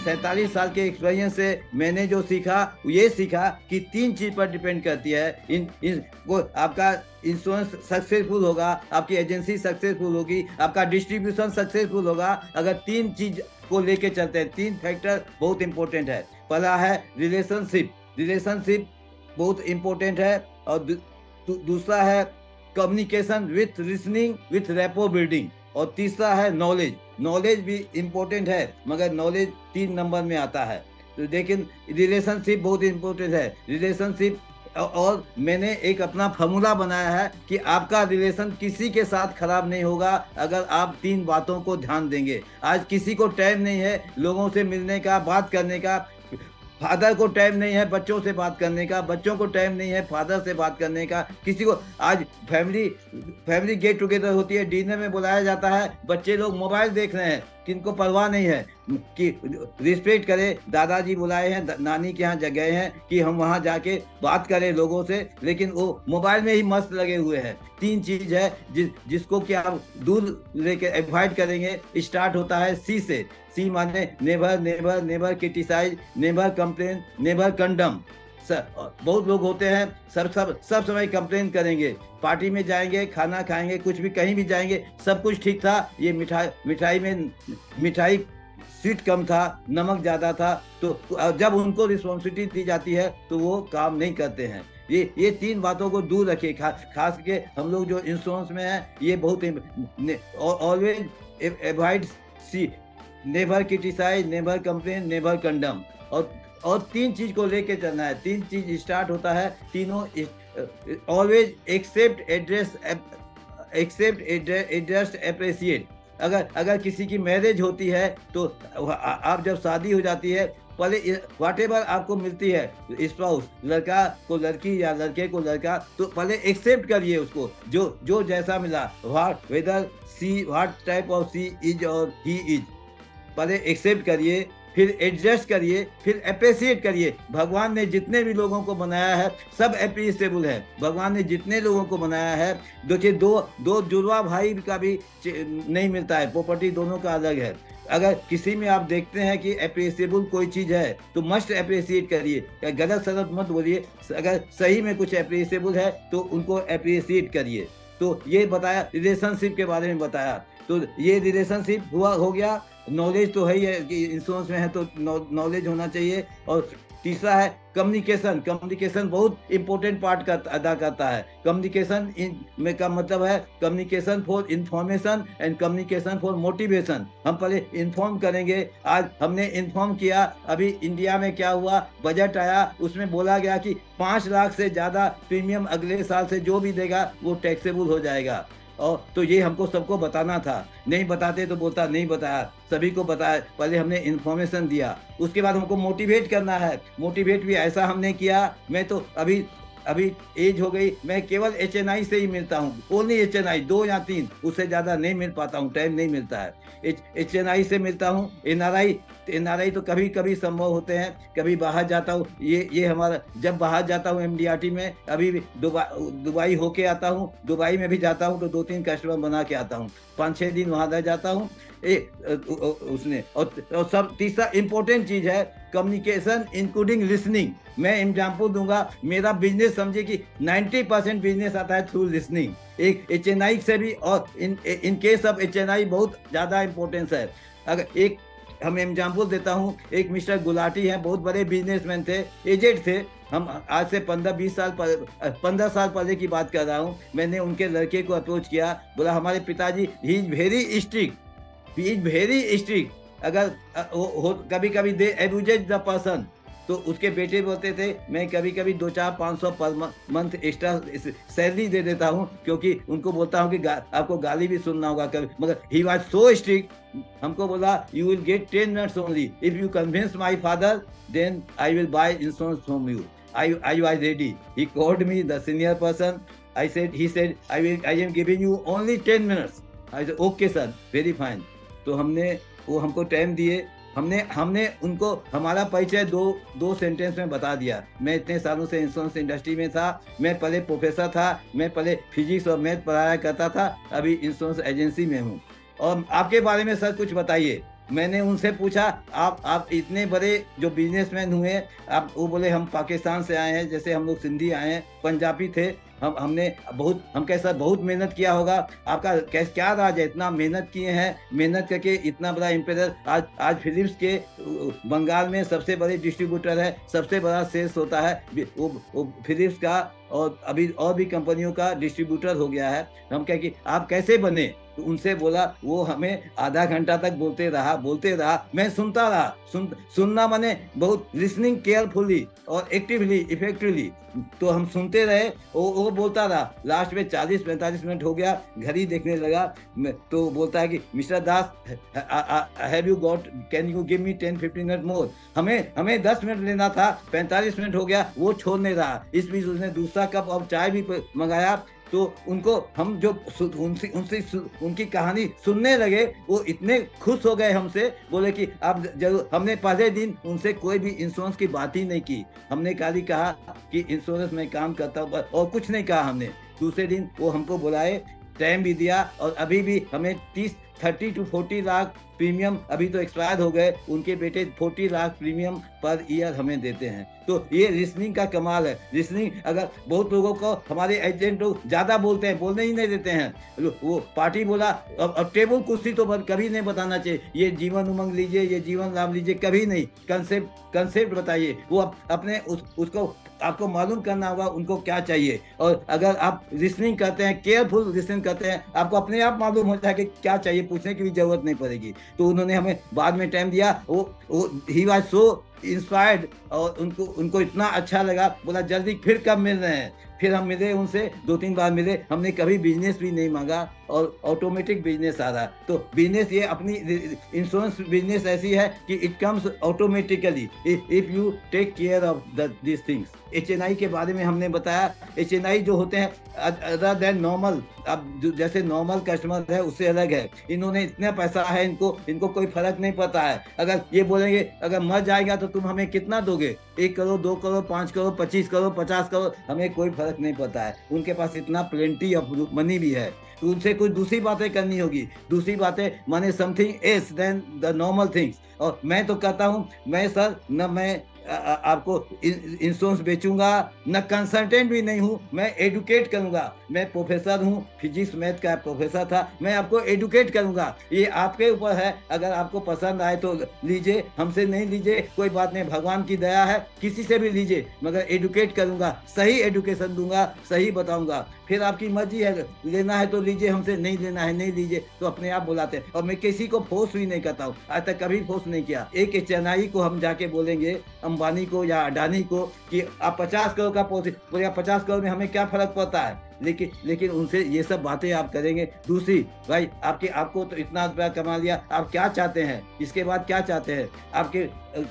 47 साल के एक्सपीरियंस से मैंने जो सीखा, ये सीखा कि 3 चीज पर डिपेंड करती है। इन वो आपका इंश्योरेंस सक्सेसफुल होगा, आपकी एजेंसी सक्सेसफुल होगी, आपका डिस्ट्रीब्यूशन सक्सेसफुल होगा अगर 3 चीज को लेके चलते हैं। 3 फैक्टर बहुत इंपॉर्टेंट है। पहला है रिलेशनशिप, रिलेशनशिप बहुत इंपॉर्टेंट है। और दूसरा है communication with listening with rapport building. और तीसरा है नॉलेज, नॉलेज भी इंपॉर्टेंट है मगर नॉलेज 3 नंबर में आता है। तो लेकिन रिलेशनशिप बहुत इंपॉर्टेंट है। रिलेशनशिप, और मैंने एक अपना फॉर्मूला बनाया है कि आपका रिलेशन किसी के साथ खराब नहीं होगा अगर आप 3 बातों को ध्यान देंगे। आज किसी को टाइम नहीं है लोगों से मिलने का, बात करने का। फादर को टाइम नहीं है बच्चों से बात करने का, बच्चों को टाइम नहीं है फादर से बात करने का। किसी को आज फैमिली गेट टुगेदर होती है, डिनर में बुलाया जाता है, बच्चे लोग मोबाइल देख रहे हैं, किनको परवाह नहीं है कि रिस्पेक्ट करें। दादाजी बुलाए हैं, नानी के यहाँ गए हैं कि हम वहाँ जाके बात करें लोगों से, लेकिन वो मोबाइल में ही मस्त लगे हुए हैं। 3 चीज है जिसको कि आप दूर लेके अवॉइड करेंगे। स्टार्ट होता है सी से। सी माने never never never criticise, never complain, never condemn. बहुत लोग होते हैं सब समय कंप्लेन करेंगे। पार्टी में जाएंगे, खाना खाएंगे, कुछ भी कहीं भी जाएंगे, सब कुछ ठीक था, ये मिठाई स्वीट कम था, नमक ज्यादा था। तो जब उनको रिस्पॉन्सिबिलिटी दी जाती है तो वो काम नहीं करते हैं। ये 3 बातों को दूर रखिए। खास के हम लोग जो इंश्योरेंस में है, ये बहुत always avoid C, never criticise, never complain, never condemn. और 3 चीज को लेके चलना है। 3 चीज स्टार्ट होता है, तीनों ऑलवेज एक्सेप्ट एड्रेस अप्रिशिएट। अगर किसी की मैरिज होती है तो आप जब शादी हो जाती है, पहले व्हाटएवर आपको मिलती है, स्पाउस, लड़का को लड़की या लड़के को लड़का, तो पहले एक्सेप्ट करिए उसको, जो जैसा मिला, what type of C is और ही इज, पहले एक्सेप्ट करिए, फिर एडजस्ट करिए, फिर अप्रिशिएट करिए। भगवान ने जितने भी लोगों को बनाया है सब अप्रिशिएबल है। भगवान ने जितने लोगों को बनाया है, दो जुड़वा भाई का भी नहीं मिलता है, प्रॉपर्टी दोनों का अलग है। अगर किसी में आप देखते हैं कि अप्रिशिएबल कोई चीज है तो मस्ट अप्रिशिएट करिए, या गलत सलत मत बोलिए। अगर सही में कुछ अप्रिशिएबल है तो उनको अप्रिशिएट करिए। तो ये बताया, रिलेशनशिप के बारे में बताया। तो ये रिलेशनशिप हो गया। नॉलेज तो है ही है कि इंश्योरेंस में है तो नॉलेज होना चाहिए। और तीसरा है कम्युनिकेशन। कम्युनिकेशन बहुत इंपॉर्टेंट पार्ट अदा करता है। कम्युनिकेशन में का मतलब है communication for information and communication for motivation. हम पहले इन्फॉर्म करेंगे। आज हमने इन्फॉर्म किया, अभी इंडिया में क्या हुआ, बजट आया, उसमें बोला गया कि 5 लाख से ज्यादा प्रीमियम अगले साल से जो भी देगा वो टैक्सेबल हो जाएगा। और तो ये हमको सबको बताना था, नहीं बताते तो बोलता नहीं बताया, सभी को बताया। पहले हमने इन्फॉर्मेशन दिया, उसके बाद हमको मोटिवेट करना है। मोटिवेट भी ऐसा हमने किया, मैं तो अभी एज हो गई, मैं केवल HNI से ही मिलता हूँ, ओनली HNI, 2 या 3, उससे ज़्यादा नहीं मिल पाता हूँ, टाइम नहीं मिलता है। HNI से मिलता हूँ। NRI तो कभी कभी संभव होते हैं, कभी बाहर जाता हूँ। ये हमारा, जब बाहर जाता हूँ MDRT में, अभी भी दुबई होके आता हूँ, दुबई में भी जाता हूँ तो 2-3 कस्टमर बना के आता हूँ, 5-6 दिन वहाँ रह जाता हूँ। उसने और सब तीसरा इंपॉर्टेंट चीज है कम्युनिकेशन इंक्लूडिंग लिसनिंग। मैं एग्जांपल दूंगा, मेरा बिजनेस समझे कि 90% बिजनेस आता है थ्रू लिसनिंग। एक HNI से भी, और इन केस ऑफ HNI बहुत ज्यादा इंपॉर्टेंस है। अगर एक हम एग्जांपल देता हूँ, एक मिस्टर गुलाटी हैं, बहुत बड़े बिजनेसमैन थे, एजेड थे। हम आज से 15 साल पहले की बात कर रहा हूँ। मैंने उनके लड़के को अप्रोच किया, बोला हमारे पिताजी ही इज वेरी स्ट्रिक्ट, अगर कभी कभी दे एब्यूजेज द पर्सन, तो उसके बेटे बोलते थे मैं कभी कभी 200-500 पर मंथ एक्स्ट्रा सैलरी दे देता हूँ, क्योंकि उनको बोलता हूँ कि आपको गाली भी सुनना होगा कभी। मगर ही वाज सो स्ट्रिक्ट, हमको बोला you will get 10 minutes only, if you convince my father then I will buy insurance from you. I was ready. He called me, the senior person. He said, I am giving you only 10 minutes. I said, okay sir, very fine. तो वो हमको time दिए। हमने उनको हमारा परिचय दो sentence में बता दिया। मैं इतने सालों से इंश्योरेंस इंडस्ट्री में था, मैं पहले प्रोफेसर था, मैं पहले फिजिक्स और मैथ पढ़ाया करता था, अभी इंश्योरेंस एजेंसी में हूँ। और आपके बारे में सर कुछ बताइए। मैंने उनसे पूछा, आप इतने बड़े जो बिजनेसमैन हुए, आप, वो बोले हम पाकिस्तान से आए हैं, जैसे हम लोग सिंधी आए हैं, पंजाबी थे, हमने बहुत, हम कैसा बहुत मेहनत किया होगा, आपका कैसे क्या राज है, इतना मेहनत किए हैं, मेहनत करके इतना बड़ा एम्पायर, आज फिलिप्स के बंगाल में सबसे बड़े डिस्ट्रीब्यूटर है, सबसे बड़ा सेल्स होता है वो फिलिप्स का, और अभी और भी कंपनियों का डिस्ट्रीब्यूटर हो गया है। हम कहे कि आप कैसे बने, तो उनसे बोला, वो हमें आधा घंटा तक बोलते रहा, मैं सुनता रहा। सुनना माने बहुत लिसनिंग केयरफुली और एक्टिवली इफेक्टिवली, तो हम सुनते रहे, वो बोलता रहा। लास्ट में 40-45 मिनट हो गया, घड़ी देखने लगा, तो बोलता है कि mister Das, have you got, can you give me 10-15 minute more. हमें 10 मिनट लेना था, 45 मिनट हो गया, वो छोड़ नहीं रहा। इस बीच उसने दूसरा कप और चाय भी मंगाया, तो उनको हम जो उनसे उनकी कहानी सुनने लगे, वो इतने खुश हो गए हमसे, बोले कि आप जरूर। हमने पहले दिन उनसे कोई भी इंश्योरेंस की बात ही नहीं की, हमने खाली कहा कि इंश्योरेंस में काम करता हूँ, और कुछ नहीं कहा हमने। दूसरे दिन वो हमको बुलाए, टाइम भी दिया, और अभी भी हमें 30 to 40 लाख प्रीमियम, अभी तो एक्सपायर हो गए, उनके बेटे 40 लाख प्रीमियम पर ईयर हमें देते हैं। तो ये लिसनिंग का कमाल है। लिसनिंग, अगर बहुत लोगों को हमारे एजेंट लोग ज्यादा बोलते हैं, बोलने ही नहीं देते हैं। वो पार्टी बोला, अब टेबल कुर्सी तो कभी नहीं बताना चाहिए, ये जीवन उमंग लीजिए, ये जीवन लाभ लीजिए, कभी नहीं। कंसेप्ट बताइए, वो अपने उसको आपको मालूम करना होगा उनको क्या चाहिए। और अगर आप लिसनिंग करते हैं, केयरफुल लिसनिंग करते हैं, आपको अपने आप मालूम होता है कि क्या चाहिए, पूछने की भी जरूरत नहीं पड़ेगी। तो उन्होंने हमें बाद में टाइम दिया, वो ही वाज सो इंस्पायर्ड, और उनको इतना अच्छा लगा, बोला जल्दी फिर कब मिल रहे हैं। फिर हम मिले उनसे, 2-3 बार मिले, हमने कभी बिजनेस भी नहीं मांगा, और ऑटोमेटिक बिजनेस आ रहा। तो बिजनेस, ये अपनी इंश्योरेंस बिजनेस ऐसी है कि it comes automatically if you take care of this things. HNI के बारे में हमने बताया। HNI जो होते हैं, अदर देन नॉर्मल, अब जैसे नॉर्मल कस्टमर है उससे अलग है। इन्होंने इतना पैसा है, इनको कोई फर्क नहीं पड़ता है। अगर ये बोलेंगे अगर मर जाएगा तो तुम हमें कितना दोगे, 1 करोड़, 2 करोड़, 5 करोड़, 25 करोड़, 50 करोड़, हमें कोई फर्क नहीं पड़ता है। उनके पास इतना प्लेंटी ऑफ मनी भी है। तो उनसे कुछ दूसरी बातें करनी होगी, दूसरी बातें माने something else than the normal things. और मैं तो कहता हूँ, मैं सर, न मैं आपको इंश्योरेंस बेचूंगा, न कंसल्टेंट भी नहीं हूं, मैं एडुकेट करूंगा। मैं प्रोफेसर हूं, फिजिक्स मैथ का प्रोफेसर था, मैं आपको एडुकेट करूंगा। ये आपके ऊपर है, अगर आपको पसंद आए तो लीजिए, हमसे नहीं लीजिए कोई बात नहीं, भगवान की दया है, किसी से भी लीजिए, मगर एडुकेट करूंगा, सही एडुकेशन दूंगा, सही बताऊंगा। फिर आपकी मर्जी है, लेना है तो लीजिए, हमसे नहीं लेना है नहीं लीजिए, तो अपने आप बुलाते हैं। और मैं किसी को फोर्स भी नहीं करता हूँ, आज तक कभी फोर्स नहीं किया। एक HNI को हम जाके बोलेंगे, अंबानी को या अडानी को, कि आप 50 करोड़ का पॉलिसी, बोलेगा 50 करोड़ में हमें क्या फर्क पड़ता है। लेकिन उनसे ये सब बातें आप करेंगे। दूसरी, भाई आपको तो इतना रुपया कमा लिया, आप क्या चाहते हैं, इसके बाद क्या चाहते हैं, आपके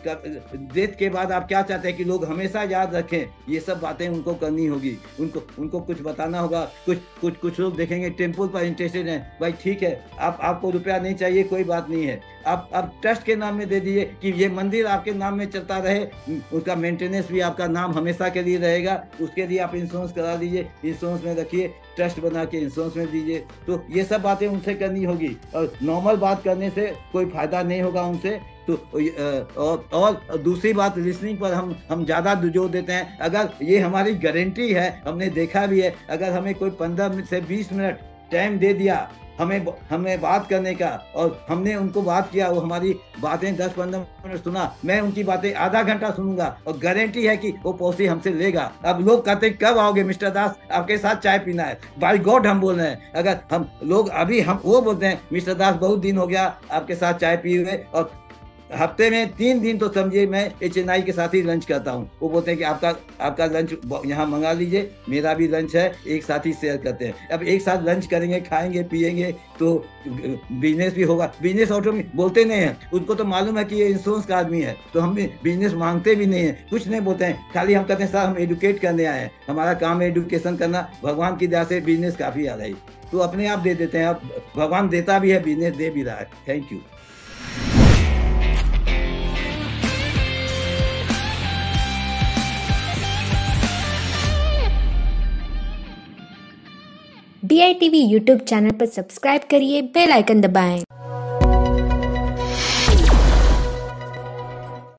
डेथ के बाद आप क्या चाहते हैं कि लोग हमेशा याद रखें। ये सब बातें उनको करनी होगी, उनको कुछ बताना होगा। कुछ लोग देखेंगे टेम्पल पर इंटरेस्टेड हैं, भाई ठीक है, आपको रुपया नहीं चाहिए, कोई बात नहीं है, आप ट्रस्ट के नाम में दे दीजिए कि ये मंदिर आपके नाम में चलता रहे, उसका मेंटेनेंस भी आपका नाम हमेशा के लिए रहेगा, उसके लिए आप इंश्योरेंस करा दीजिए, इंश्योरेंस में रखिए, ट्रस्ट बना के इंश्योरेंस में दीजिए। तो ये सब बातें उनसे करनी होगी, और नॉर्मल बात करने से कोई फायदा नहीं होगा उनसे। तो और दूसरी बात, लिसनिंग पर हम ज़्यादा जोर देते हैं। अगर ये हमारी गारंटी है, हमने देखा भी है, अगर हमें कोई 15 से 20 मिनट टाइम दे दिया हमें बात करने का, और हमने उनको बात किया, वो हमारी बातें 10-15 मिनट सुना, मैं उनकी बातें आधा घंटा सुनूंगा, और गारंटी है कि वो पॉलिसी हमसे लेगा। अब लोग कहते हैं कब आओगे मिस्टर दास, आपके साथ चाय पीना है। बाय गॉड हम बोल रहे हैं, अगर हम लोग अभी हम वो बोलते हैं मिस्टर दास बहुत दिन हो गया आपके साथ चाय पिए हुए, और हफ्ते में 3 दिन तो समझिए मैं HNI के साथ ही लंच करता हूँ। वो बोलते हैं कि आपका लंच यहाँ मंगा लीजिए, मेरा भी लंच है, एक साथ ही शेयर करते हैं। अब एक साथ लंच करेंगे, खाएंगे पिएंगे, तो बिजनेस भी होगा। बिजनेस ऑटो में बोलते नहीं है, उनको तो मालूम है कि ये इंश्योरेंस का आदमी है, तो हम भी बिजनेस मांगते भी नहीं है, कुछ नहीं बोलते हैं, खाली हम कहते हैं सर हम एडुकेट करने आए हैं, हमारा काम है एडुकेशन करना। भगवान की दया से बिजनेस काफ़ी आ रही, तो अपने आप दे देते हैं। अब भगवान देता भी है, बिजनेस दे भी रहा है। Thank you. DITV YouTube channel पर सब्सक्राइब करिए, बेल आइकन दबाएं।